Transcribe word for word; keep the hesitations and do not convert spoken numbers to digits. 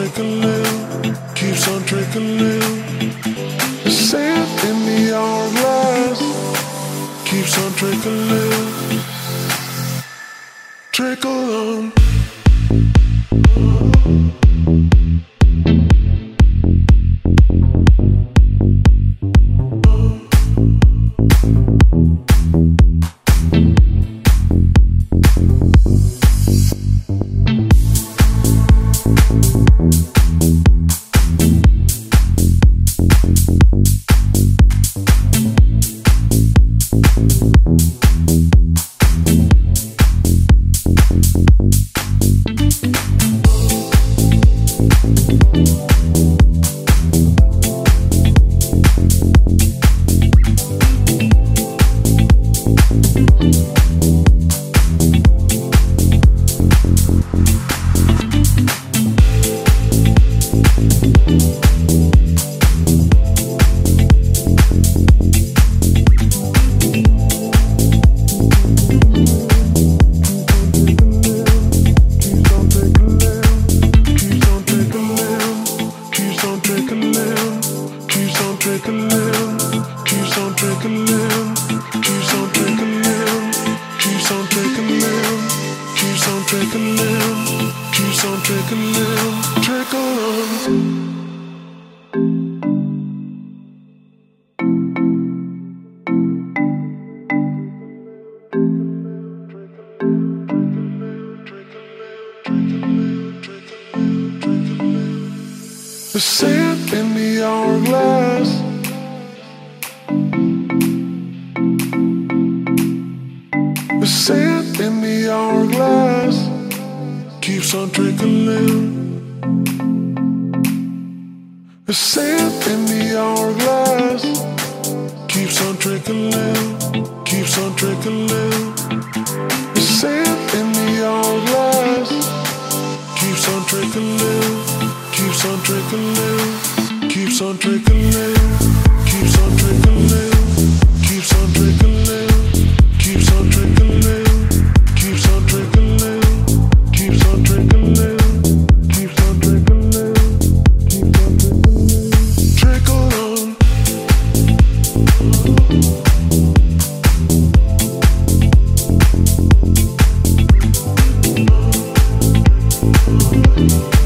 trickling, keeps on trickling. The sand in the hourglass keeps on trickling, trickle on. The sand in the hourglass The sand in the hourglass keeps on trickling. The sand in the hourglass keeps on trickling, keeps on trickling. The sand in the hourglass keeps on trickling, keeps on trickling, keeps on trickling, keeps on trickling, keeps on trickling, keeps on trickling, keeps on trickling, keeps on trickling, keeps on trickling, keeps on trickling, trickle on. We'll be right back.